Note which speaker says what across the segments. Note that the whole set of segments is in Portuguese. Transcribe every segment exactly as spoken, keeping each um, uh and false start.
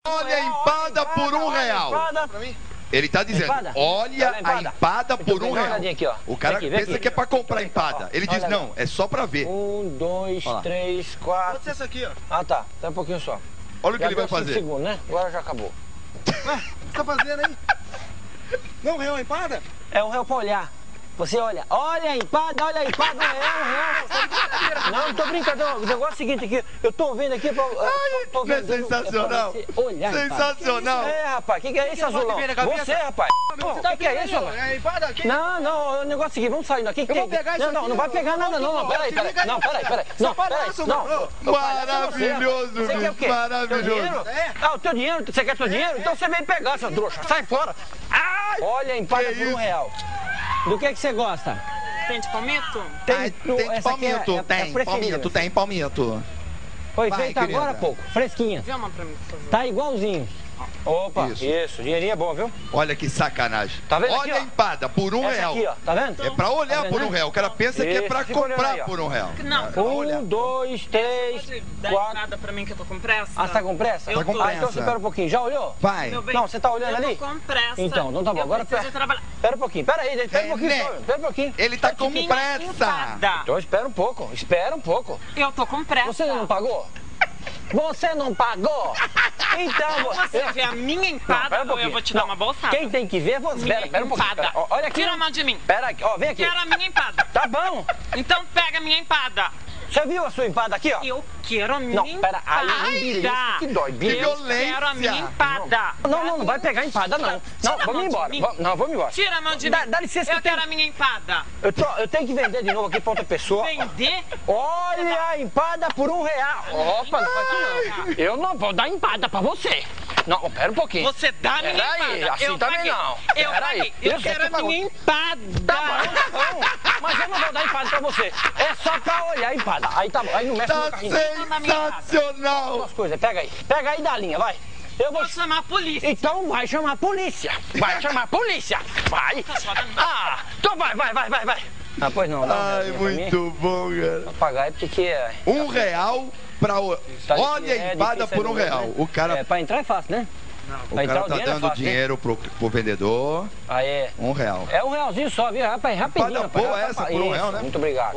Speaker 1: Olha a empada por um real. Ele tá dizendo,
Speaker 2: empada.
Speaker 1: olha a empada por um real.
Speaker 2: Aqui, ó.
Speaker 1: O cara
Speaker 2: aqui, vem
Speaker 1: pensa
Speaker 2: aqui.
Speaker 1: que é pra comprar empada. Ele diz, não, é só pra ver.
Speaker 2: Um, dois, três, quatro.
Speaker 3: Pode ser essa aqui, ó.
Speaker 2: Ah, tá. Tá um pouquinho só.
Speaker 1: Olha o que
Speaker 2: Já
Speaker 1: ele vai
Speaker 2: deu cinco
Speaker 1: fazer.
Speaker 2: segundos, né? Agora já acabou.
Speaker 3: Ué, o que você tá fazendo aí? Não, real empada?
Speaker 2: É um real pra olhar. Você olha, olha a empada, olha a empada, um real, um real. Não, não tô brincando. O negócio é o seguinte aqui, eu tô vendo aqui pra...
Speaker 1: Ai,
Speaker 2: tô
Speaker 1: não é
Speaker 2: vendo,
Speaker 1: sensacional.
Speaker 2: É pra olhar,
Speaker 1: Sensacional.
Speaker 2: É, rapaz, o que, que é isso, Azulão? Você, rapaz. O que, que é isso, rapaz?
Speaker 3: É a empada aqui?
Speaker 2: Não, não, o negócio é o seguinte, vamos sair daqui.
Speaker 3: Eu vou pegar isso
Speaker 2: Não, não,
Speaker 3: aqui,
Speaker 2: não vai
Speaker 3: ó.
Speaker 2: pegar nada não, não, peraí, peraí. Não, peraí, peraí. Não, peraí, não.
Speaker 1: Maravilhoso,
Speaker 2: Você quer o quê?
Speaker 1: maravilhoso.
Speaker 2: Teu dinheiro? Ah, o teu dinheiro, você quer teu dinheiro? Então você vem pegar, seu trouxa, sai fora. Olha a empada por um real. Do que que você gosta?
Speaker 4: Tem de palmito?
Speaker 2: Tem,
Speaker 1: Ai,
Speaker 2: tu-
Speaker 1: tem
Speaker 2: essa aqui é-
Speaker 1: palmito,
Speaker 2: é- é
Speaker 1: tem
Speaker 2: preferida,
Speaker 1: palmito,
Speaker 2: assim.
Speaker 1: tem palmito.
Speaker 2: Foi
Speaker 1: Vai,
Speaker 2: feita
Speaker 1: querida.
Speaker 2: agora há pouco, fresquinha.
Speaker 4: Vê uma pra mim, por favor.
Speaker 2: Tá igualzinho. Opa,
Speaker 1: Isso.
Speaker 2: isso, dinheirinho é bom, viu?
Speaker 1: Olha que sacanagem.
Speaker 2: Tá vendo
Speaker 1: Olha
Speaker 2: aqui, ó?
Speaker 1: a empada por um
Speaker 2: Essa
Speaker 1: real.
Speaker 2: aqui, ó, tá vendo?
Speaker 1: É pra olhar
Speaker 2: Tá vendo,
Speaker 1: por um
Speaker 2: né?
Speaker 1: real. O cara pensa que é
Speaker 2: Isso,
Speaker 1: pra
Speaker 2: fica olhando
Speaker 1: comprar
Speaker 2: aí, ó.
Speaker 1: por um real.
Speaker 4: Não.
Speaker 1: É pra olhar.
Speaker 2: Um, dois, três,
Speaker 4: Pode dar
Speaker 2: quatro.
Speaker 4: nada pra mim que eu tô com pressa?
Speaker 2: Ah, você tá com pressa?
Speaker 4: Eu
Speaker 1: Tá com
Speaker 4: tô.
Speaker 2: Ah, então
Speaker 1: pressa.
Speaker 2: você espera um pouquinho. Já olhou?
Speaker 1: Vai.
Speaker 4: Meu bem,
Speaker 2: Não, você tá olhando
Speaker 4: eu
Speaker 2: ali?
Speaker 4: tô com pressa.
Speaker 2: Então, então tá bom.
Speaker 4: Eu
Speaker 2: Agora
Speaker 4: preciso
Speaker 2: espera.
Speaker 4: trabalhar.
Speaker 2: Espera um pouquinho. Pera aí, espera um pouquinho.
Speaker 1: É, né?
Speaker 2: só, Espera um pouquinho.
Speaker 1: Ele tá com
Speaker 4: Minha
Speaker 1: pressa.
Speaker 4: empada.
Speaker 2: Então espera um pouco. Espera um pouco.
Speaker 4: Eu tô com pressa.
Speaker 2: Você não pagou? Você não pagou? Então,
Speaker 4: Você vê a minha empada,
Speaker 2: Não, pera um
Speaker 4: ou
Speaker 2: pouquinho.
Speaker 4: eu vou te dar
Speaker 2: Não,
Speaker 4: uma bolsada?
Speaker 2: Quem tem que ver é você.
Speaker 4: Minha
Speaker 2: Espera, espera um pouquinho.
Speaker 4: empada.
Speaker 2: Espera. Ó, olha aqui.
Speaker 4: Tira a mão de mim.
Speaker 2: Espera aqui. Ó, vem aqui.
Speaker 4: Quero a minha empada.
Speaker 2: Tá bom.
Speaker 4: Então pega a minha empada.
Speaker 2: Você viu a sua empada aqui, ó?
Speaker 4: Eu quero a minha
Speaker 2: Não,
Speaker 4: empada.
Speaker 2: pera, aí, um belisco que dói, belisco.
Speaker 4: Eu quero a minha empada.
Speaker 2: Não, não, não vai pegar empada, não. Não,
Speaker 4: Tira a
Speaker 2: vamos
Speaker 4: mão de
Speaker 2: embora.
Speaker 4: mim.
Speaker 2: Vamos- Não, vamos embora.
Speaker 4: Tira a mão de
Speaker 2: Dá-
Speaker 4: mim.
Speaker 2: dá licença que
Speaker 4: Eu
Speaker 2: eu tenho-
Speaker 4: quero a minha empada.
Speaker 2: Eu, tô- eu tenho que vender de novo aqui pra outra pessoa.
Speaker 4: Vender?
Speaker 2: Olha a empada por um real. Opa, não faz isso não. Eu não vou dar empada pra você. Não, pera um pouquinho.
Speaker 4: Você dá a minha
Speaker 2: Pera
Speaker 4: empada.
Speaker 2: aí, assim
Speaker 4: eu
Speaker 2: também
Speaker 4: paguei.
Speaker 2: não.
Speaker 4: Eu
Speaker 2: Pera aí.
Speaker 4: paguei. Eu
Speaker 2: Eu sei
Speaker 4: quero
Speaker 2: que
Speaker 4: a
Speaker 2: pagou.
Speaker 4: minha empada.
Speaker 2: Tá bom, tá bom. Mas eu não vou dar empada pra você. É só pra olhar a empada. Aí tá bom, aí não mexe no
Speaker 1: Tá
Speaker 2: carrinho.
Speaker 1: sensacional.
Speaker 2: Duas coisas, pega aí. Pega aí da linha, vai. Eu vou...
Speaker 4: Vou chamar a polícia.
Speaker 2: Então vai chamar a polícia. Vai chamar a polícia. Vai. Ah, então vai, vai, vai, vai, vai. Ah, pois não. dá uma
Speaker 1: Ai,
Speaker 2: olhadinha pra mim.
Speaker 1: muito bom, cara.
Speaker 2: Vou pagar aí porque é...
Speaker 1: Um real pra... o-
Speaker 2: Tá
Speaker 1: Olha
Speaker 2: difícil,
Speaker 1: a
Speaker 2: é
Speaker 1: empada
Speaker 2: difícil
Speaker 1: por um
Speaker 2: aí no
Speaker 1: real.
Speaker 2: meio, né?
Speaker 1: O cara,
Speaker 2: É, pra entrar é fácil, né?
Speaker 1: o
Speaker 2: pra entrar
Speaker 1: cara
Speaker 2: o
Speaker 1: tá
Speaker 2: dinheiro é
Speaker 1: dando
Speaker 2: fácil, hein?
Speaker 1: dinheiro pro, pro vendedor.
Speaker 2: Aí é.
Speaker 1: Um real.
Speaker 2: É um realzinho só, viu? Rapaz, rapidinho.
Speaker 1: Empada
Speaker 2: rapaz.
Speaker 1: boa
Speaker 2: Rapaz,
Speaker 1: essa, por um
Speaker 2: isso,
Speaker 1: real, né?
Speaker 2: Muito obrigado.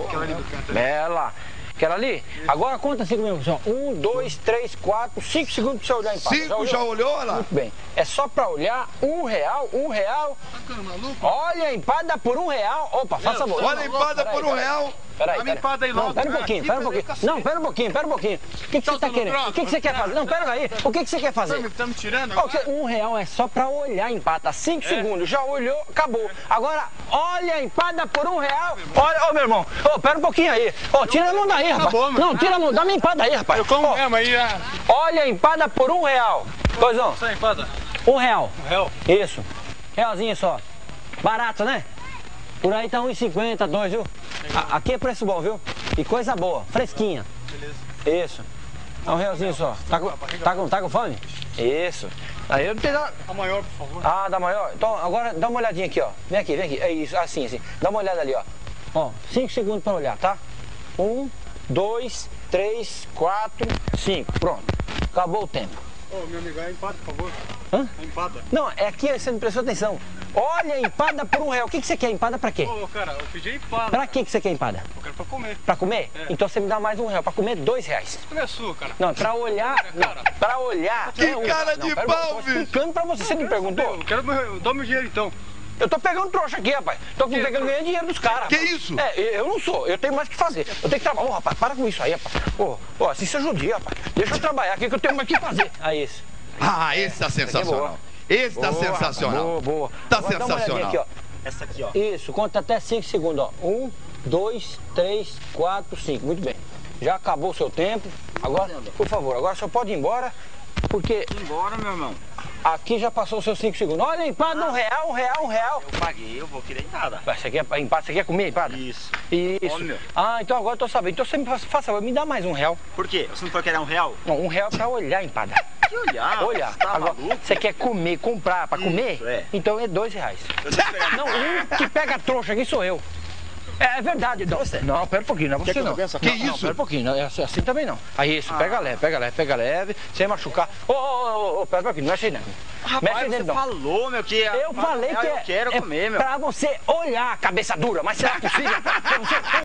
Speaker 2: Bela. Aquela ali? Agora conta cinco minutos. Ó. Um, dois, três, quatro, cinco segundos pra você olhar a empada.
Speaker 1: Cinco, já olhou? Olha lá.
Speaker 2: Muito bem. É só pra olhar. Um real, um real. Olha a empada por um real. Opa, faça favor.
Speaker 1: Olha a empada
Speaker 2: Peraí,
Speaker 1: por um
Speaker 2: peraí.
Speaker 1: real.
Speaker 2: Peraí,
Speaker 3: Dá minha
Speaker 2: peraí.
Speaker 3: empada aí
Speaker 2: Não,
Speaker 3: logo,
Speaker 2: pera um
Speaker 3: cara.
Speaker 2: pouquinho, pera um pouquinho. Não, pera um pouquinho, pera um pouquinho. O que, que você tá querendo? O que, que você quer fazer? Não, pera aí. O que, que você quer fazer?
Speaker 3: Tá me, tá me tirando
Speaker 2: Ó,
Speaker 3: agora?
Speaker 2: você- Um real é só pra olhar a empada. Cinco segundos, já olhou, acabou. Agora, olha a empada por um real. Olha, ô meu irmão, ô, pera um pouquinho aí. Ô, tira a mão daí, rapaz.
Speaker 3: bom, meu.
Speaker 2: Não, tira a mão, dá minha empada aí, rapaz.
Speaker 3: Eu como
Speaker 2: Ó,
Speaker 3: mesmo aí, ah.
Speaker 2: olha a empada por um real. Coisão,
Speaker 3: Essa empada.
Speaker 2: um real.
Speaker 3: Um real.
Speaker 2: Isso. Realzinho só. Barato, né? Por aí tá um e cinquenta, dois, viu? A- aqui é preço bom, viu? E coisa boa, fresquinha.
Speaker 3: Beleza.
Speaker 2: Isso. É um realzinho só. Tá com, tá com, tá com fome? Isso. Aí eu não tenho nada.
Speaker 3: A maior, por favor.
Speaker 2: Ah, dá maior? Então agora dá uma olhadinha aqui, ó. Vem aqui, vem aqui. É isso, assim, assim. Dá uma olhada ali, ó. Ó, cinco segundos pra olhar, tá? Um, dois, três, quatro, cinco. Pronto. Acabou o tempo.
Speaker 3: Ô, meu amigo, a empada, por favor.
Speaker 2: Hã?
Speaker 3: A empada.
Speaker 2: Não, é aqui, você não prestou atenção. Olha a empada por um real. O que, que você quer? Empada pra quê?
Speaker 3: Ô, cara, eu pedi a empada.
Speaker 2: Pra que, que você quer empada?
Speaker 3: Eu quero pra comer.
Speaker 2: Pra comer?
Speaker 3: É.
Speaker 2: Então você me dá mais um real. Pra comer, dois reais.
Speaker 3: Não é sua, cara.
Speaker 2: Não, pra olhar. Não, pra olhar.
Speaker 1: Que
Speaker 2: é um-
Speaker 1: cara de
Speaker 2: não, pera,
Speaker 1: pau,
Speaker 2: eu tô
Speaker 1: bicho.
Speaker 2: explicando pra você. Você me perguntou?
Speaker 3: Eu quero meu, eu dou meu dinheiro então.
Speaker 2: Eu tô pegando trouxa aqui, rapaz. Tô pegando ganhando dinheiro dos caras.
Speaker 1: Que
Speaker 2: rapaz.
Speaker 1: isso?
Speaker 2: É, eu não sou. Eu tenho mais o que fazer. Eu tenho que trabalhar. Ô, rapaz, para com isso aí, rapaz. Ô, ô, assim você judia, rapaz. Deixa eu trabalhar aqui que eu tenho mais o que fazer. Aí, esse.
Speaker 1: Ah, esse tá sensacional. Esse tá
Speaker 2: Boa,
Speaker 1: sensacional.
Speaker 2: Boa, boa.
Speaker 1: Tá
Speaker 2: Agora dá uma olhadinha
Speaker 1: sensacional.
Speaker 2: aqui, ó.
Speaker 3: Essa aqui, ó.
Speaker 2: Isso, conta até cinco segundos, ó. Um, dois, três, quatro, cinco. Muito bem. Já acabou o seu tempo. Agora, por favor, agora só pode ir embora, porque
Speaker 3: Embora, meu irmão.
Speaker 2: aqui já passou os seus cinco segundos. Olha, empada, um real, um real, um real.
Speaker 3: Eu paguei, eu vou querer empada.
Speaker 2: Vai, Você quer empada? Você quer comer empada?
Speaker 3: Isso.
Speaker 2: Isso.
Speaker 3: Olha.
Speaker 2: Ah, então agora eu tô sabendo. Então você me faça, faça, me dá mais um real.
Speaker 3: Por quê? Você não foi querer um real?
Speaker 2: Não, um real pra olhar a empada.
Speaker 3: Que olhar?
Speaker 2: Olhar.
Speaker 3: Você tá
Speaker 2: Agora,
Speaker 3: maluco?
Speaker 2: você quer comer, comprar pra
Speaker 3: Isso,
Speaker 2: comer?
Speaker 3: é.
Speaker 2: Então é dois reais.
Speaker 3: Eu tô esperando.
Speaker 2: Não, um que pega trouxa aqui sou eu. É verdade, Dom. Não, pera um pouquinho, não é você
Speaker 3: que eu
Speaker 2: não.
Speaker 3: vença?
Speaker 2: Que
Speaker 3: Não,
Speaker 2: isso? Não, pera um pouquinho, não, é assim, assim também não. Aí isso, pega leve, pega leve, pega leve, sem machucar. Ô, ô, ô, ô, pera um pouquinho, não mexe aí não.
Speaker 5: Rapaz,
Speaker 2: Mexe
Speaker 5: você
Speaker 2: dentro, não.
Speaker 5: falou, meu, que...
Speaker 2: Eu falei que
Speaker 5: eu
Speaker 2: é,
Speaker 5: quero
Speaker 2: é
Speaker 5: comer, meu.
Speaker 2: pra você olhar, cabeça dura, mas será possível? Pra você